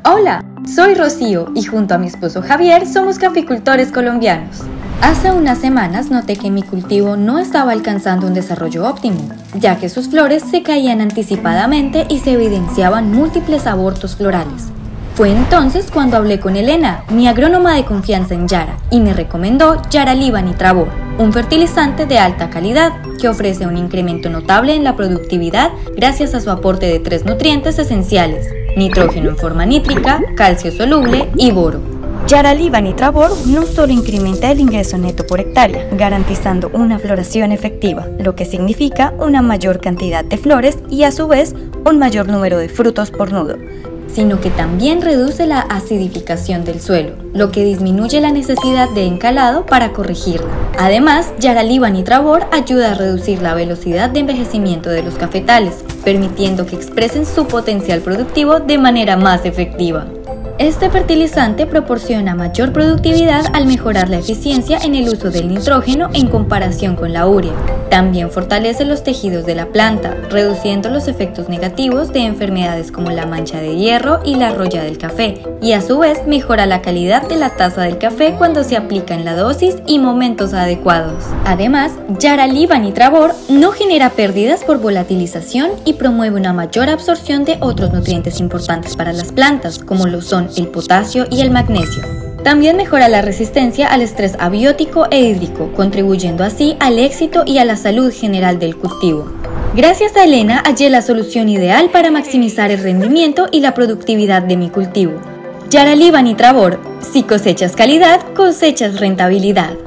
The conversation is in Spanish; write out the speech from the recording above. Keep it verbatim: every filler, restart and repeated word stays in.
Hola, soy Rocío y junto a mi esposo Javier somos caficultores colombianos. Hace unas semanas noté que mi cultivo no estaba alcanzando un desarrollo óptimo, ya que sus flores se caían anticipadamente y se evidenciaban múltiples abortos florales. Fue entonces cuando hablé con Elena, mi agrónoma de confianza en Yara, y me recomendó Yaraliva-Nitrabor, un fertilizante de alta calidad que ofrece un incremento notable en la productividad gracias a su aporte de tres nutrientes esenciales: nitrógeno en forma nítrica, calcio soluble y boro. Yaraliva-Nitrabor no solo incrementa el ingreso neto por hectárea, garantizando una floración efectiva, lo que significa una mayor cantidad de flores y a su vez un mayor número de frutos por nudo, sino que también reduce la acidificación del suelo, lo que disminuye la necesidad de encalado para corregirla. Además, Yaraliva-Nitrabor ayuda a reducir la velocidad de envejecimiento de los cafetales, permitiendo que expresen su potencial productivo de manera más efectiva. Este fertilizante proporciona mayor productividad al mejorar la eficiencia en el uso del nitrógeno en comparación con la urea. También fortalece los tejidos de la planta, reduciendo los efectos negativos de enfermedades como la mancha de hierro y la roya del café, y a su vez mejora la calidad de la taza del café cuando se aplica en la dosis y momentos adecuados. Además, Yaraliva-Nitrabor no genera pérdidas por volatilización y promueve una mayor absorción de otros nutrientes importantes para las plantas, como lo son el potasio y el magnesio. También mejora la resistencia al estrés abiótico e hídrico, contribuyendo así al éxito y a la salud general del cultivo. Gracias a Elena hallé la solución ideal para maximizar el rendimiento y la productividad de mi cultivo. Yaraliva-Nitrabor: si cosechas calidad, cosechas rentabilidad.